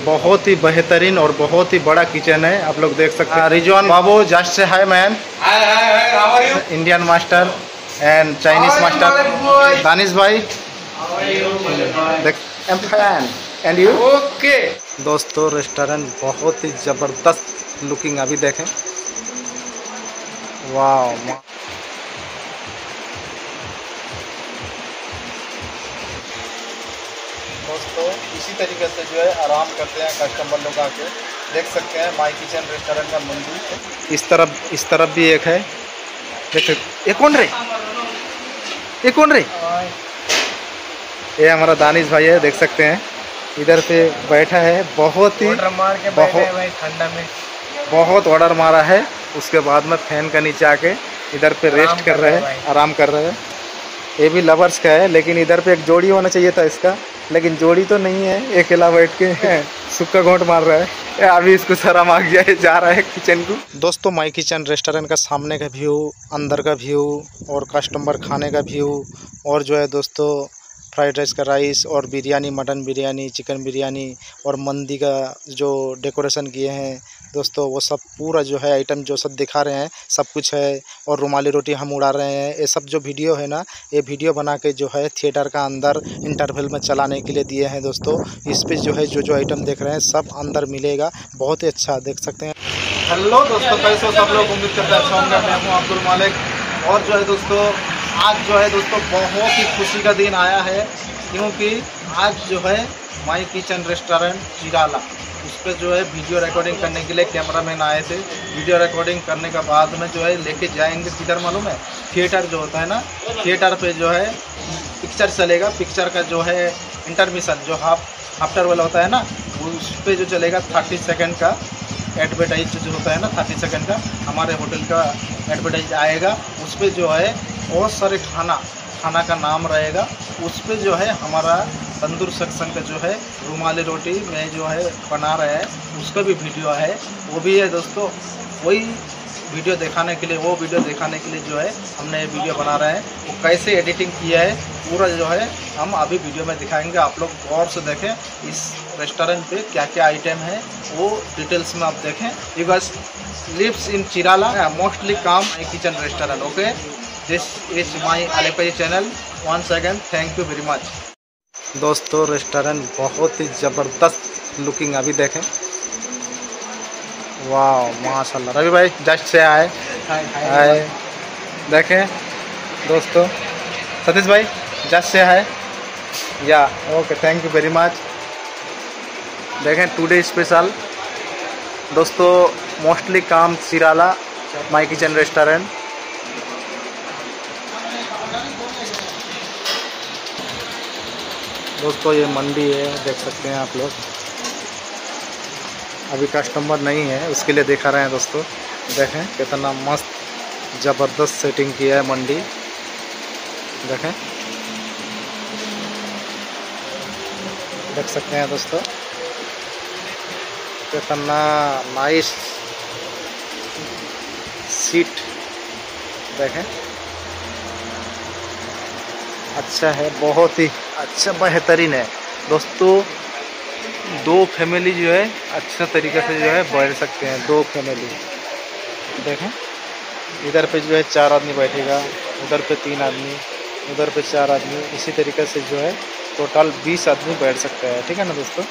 बहुत ही बेहतरीन और बहुत ही बड़ा किचन है, आप लोग देख सकते हैं। Rizwan Babu, just say hi man. Indian master and Chinese master Danish भाई। एंड यू ओके दोस्तों, रेस्टोरेंट बहुत ही ज़बरदस्त लुकिंग अभी देखें। वाह, दोस्तों इसी तरीके से जो है आराम करते हैं कस्टमर लोग आके। देख सकते हैं माई किचन रेस्टोरेंट का मंदिर। इस तरफ भी एक है। देखो ये कौन रे, ये कौन रे? ये हमारा दानिश भाई है, देख सकते हैं इधर पे बैठा है। बहुत ही ठंडा में बहुत ऑर्डर मारा है, उसके बाद में फैन का नीचे आके इधर पे रेस्ट कर रहे हैं, आराम कर रहे हैं। ये भी लवर्स का है, लेकिन इधर पे एक जोड़ी होना चाहिए था इसका, लेकिन जोड़ी तो नहीं है, अकेला बैठ के सुक्का घोंट मार रहा है। अभी इसको शर्म आ गया है, जा रहा है किचन को। दोस्तों माई किचन रेस्टोरेंट का सामने का व्यू, अंदर का व्यू और कस्टमर खाने का व्यू, और जो है दोस्तों फ्राइड राइस का राइस और बिरयानी, मटन बिरयानी, चिकन बिरयानी और मंदी का जो डेकोरेशन किए हैं दोस्तों, वो सब पूरा जो है आइटम जो सब दिखा रहे हैं, सब कुछ है। और रुमाली रोटी हम उड़ा रहे हैं। ये सब जो वीडियो है ना, ये वीडियो बना के जो है थिएटर का अंदर इंटरवल में चलाने के लिए दिए हैं दोस्तों। इस पे जो है जो आइटम देख रहे हैं सब अंदर मिलेगा, बहुत ही अच्छा देख सकते हैं। हेलो दोस्तों, कैसे हो सब लोग? उम्मीद करते हैं अच्छा होंगे। मैं हूँ अब्दुल मालिक। और जो है दोस्तों आज जो है दोस्तों बहुत ही खुशी का दिन आया है, क्योंकि आज जो है माई किचन रेस्टोरेंट चिराला, उस पर जो है वीडियो रिकॉर्डिंग करने के लिए कैमरामैन आए थे। वीडियो रिकॉर्डिंग करने के बाद में जो है लेके जाएंगे किधर मालूम है? थिएटर जो होता है ना, थिएटर पे जो है पिक्चर चलेगा। पिक्चर का जो है इंटरमिशन जो आफ्टर वाला होता है ना, उस पर जो चलेगा 30 सेकेंड का एडवर्टाइज जो होता है ना, 30 सेकेंड का हमारे होटल का एडवर्टाइज आएगा। उस पर जो है बहुत सारे खाना का नाम रहेगा। उस पर जो है हमारा तंदूर सेक्शन का जो है रुमाली रोटी में जो है बना रहे हैं, उसका भी वीडियो है, वो भी है दोस्तों। वही वीडियो दिखाने के लिए जो है हमने ये वीडियो बना रहे हैं। वो कैसे एडिटिंग किया है पूरा जो है हम अभी वीडियो में दिखाएंगे। आप लोग गौर से देखें, इस रेस्टोरेंट पे क्या क्या आइटम है वो डिटेल्स में आप देखें। You guys lives in Chirala, mostly come my kitchen restaurant. Okay, this is my अलेपी channel. Once again thank you very much. दोस्तों रेस्टोरेंट बहुत ही ज़बरदस्त लुकिंग अभी देखें। वाह माशाल्लाह। रवि भाई जस्ट से आए हाय देखें दोस्तों। सतीश भाई जस्ट से आए या okay, thank you very much. देखें टुडे स्पेशल दोस्तों, मोस्टली काम चिराला माई किचन रेस्टोरेंट। दोस्तों ये मंडी है, देख सकते हैं आप लोग। अभी कस्टमर नहीं है, उसके लिए दिखा रहे हैं दोस्तों। देखें कितना मस्त ज़बरदस्त सेटिंग किया है मंडी। देखें, देख सकते हैं दोस्तों कितना नाइस सीट। देखें अच्छा है, बहुत ही अच्छा बेहतरीन है दोस्तों। दो फैमिली जो है अच्छे तरीके से जो है बैठ सकते हैं, दो फैमिली। देखें इधर पे जो है 4 आदमी बैठेगा, उधर पे 3 आदमी, उधर पे 4 आदमी, इसी तरीके से जो है टोटल 20 आदमी बैठ सकते हैं। ठीक है ना दोस्तों?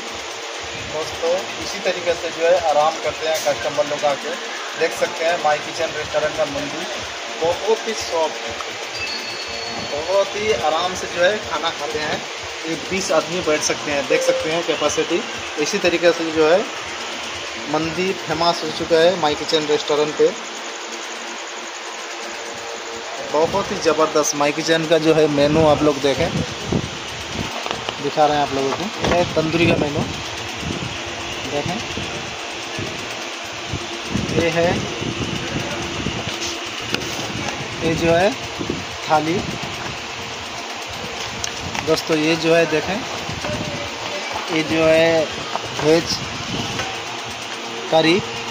इसी तरीके से जो है आराम करते हैं कस्टमर लोग आके। देख सकते हैं माई किचन रेस्टोरेंट का मंदिर बहुत ही सॉफ्ट, बहुत ही आराम से जो है खाना खाते हैं। ये 20 आदमी बैठ सकते हैं, देख सकते हैं कैपेसिटी। इसी तरीके से जो है मंदी फेमस हो चुका है माई किचन रेस्टोरेंट पे। बहुत ही ज़बरदस्त माई किचन का जो है मेनू आप लोग देखें, दिखा रहे हैं आप लोगों को। ये तंदूरी का मेनू देखें, ये है, ये जो है थाली दोस्तों। ये जो है देखें, ये जो है वेज करी,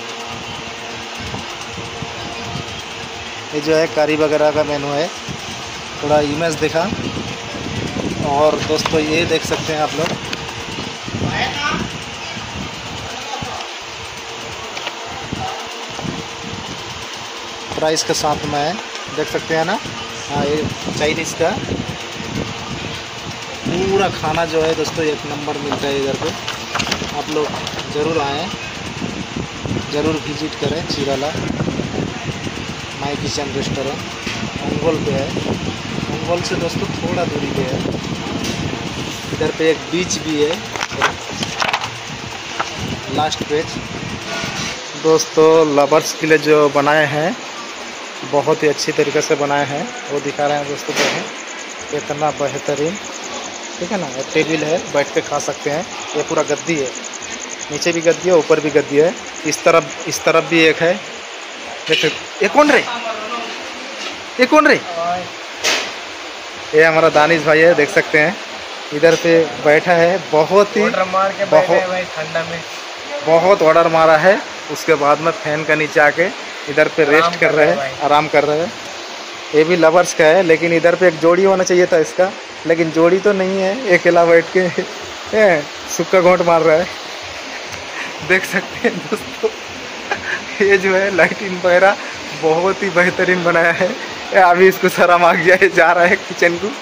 ये जो है करी वगैरह का मेनू है। थोड़ा इमेज दिखा। और दोस्तों ये देख सकते हैं आप लोग, प्राइस के साथ में है, देख सकते हैं ना। हाँ, ये चाइनीज़ का पूरा खाना जो है दोस्तों एक नंबर मिलता है इधर पे। आप लोग ज़रूर आएँ, ज़रूर विजिट करें Chirala my kitchen restaurant. Ongole पे है, अंगोल से दोस्तों थोड़ा दूरी पे है। इधर पे एक बीच भी है, लास्ट पेज। दोस्तों लवर्स के लिए जो बनाए हैं बहुत ही अच्छी तरीके से बनाए हैं, वो दिखा रहे हैं दोस्तों। देखें इतना बेहतरीन, ठीक है ना। टेबल है, बैठ के खा सकते हैं। ये पूरा गद्दी है, नीचे भी गद्दी है, ऊपर भी गद्दी है। इस तरफ भी एक है। देखो ये कौन रे, ये कौन रे? ये हमारा दानिश भाई है, देख सकते हैं। इधर पे बैठा है, बहुत ही ठंडा में बहुत ऑर्डर मारा है। उसके बाद में फैन का नीचे आके इधर पे रेस्ट कर रहे हैं, आराम कर रहे हैं। ये भी लवर्स का है, लेकिन इधर पे एक जोड़ी होना चाहिए था इसका, लेकिन जोड़ी तो नहीं है। अकेला बैठ के सुक्का घोंट मार रहा है, देख सकते हैं दोस्तों। ये जो है लाइटिंग वगैरह बहुत ही बेहतरीन बनाया है। अभी इसको शर्म आ गया है, जा रहा है किचन को।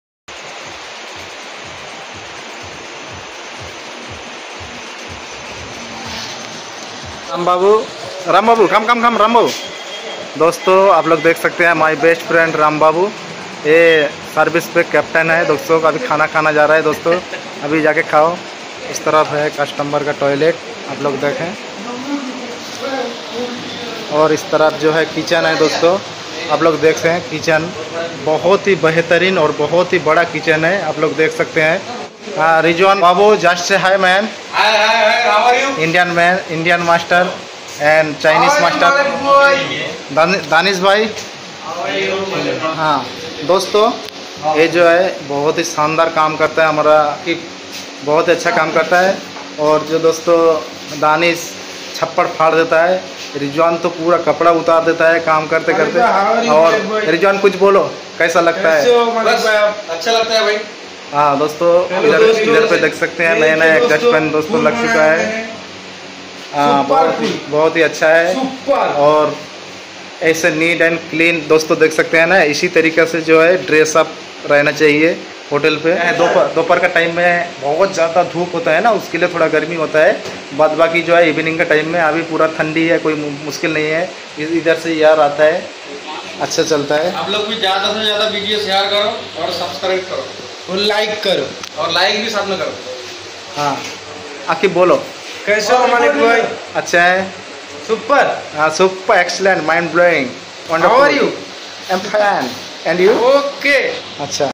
राम बाबू कम राम बाबू। दोस्तों आप लोग देख सकते हैं my best friend Ram Babu, ये सर्विस पे कैप्टन है दोस्तों। अभी खाना खाना जा रहा है दोस्तों, अभी जाके खाओ। इस तरफ है कस्टमर का टॉयलेट, आप लोग देखें। और इस तरफ जो है किचन है दोस्तों, आप लोग देख सकते हैं। किचन बहुत ही बेहतरीन और बहुत ही बड़ा किचन है, आप लोग देख सकते हैं। Rizwan Babu just say hi man, Indian man, Indian master and Chinese master Danish भाई। हाँ दोस्तों, ये जो है बहुत ही शानदार काम करता है हमारा, कि बहुत अच्छा काम करता है। और जो दोस्तों दानिश छप्पड़ फाड़ देता है, रिजवान तो पूरा कपड़ा उतार देता है काम करते करते। और रिजवान कुछ बोलो, कैसा लगता है? अच्छा लगता है भाई। हाँ दोस्तों, इधर पे देख सकते हैं नया नया एग्जॉस्ट फैन दोस्तों लग चुका है। बहुत ही अच्छा है। और ऐसे नीट एंड क्लीन दोस्तों देख सकते हैं ना। इसी तरीके से जो है ड्रेस अप रहना चाहिए होटल पे। दोपहर का टाइम में बहुत ज़्यादा धूप होता है ना, उसके लिए थोड़ा गर्मी होता है। बाद बाकी जो है इवनिंग का टाइम में अभी पूरा ठंडी है, कोई मुश्किल नहीं है। इधर से यार आता है, अच्छा चलता है। आप लोग भी ज़्यादा से ज़्यादा वीडियो शेयर करो और सब्सक्राइब करो और लाइक करो, और लाइक भी साथ में करो। हाँ आखिर बोलो, कैसे हो मालिक भाई? अच्छा है, सुपर। हाँ super, excellent, mind blowing, wonderful. How are you? I am fine, and you? Okay. अच्छा।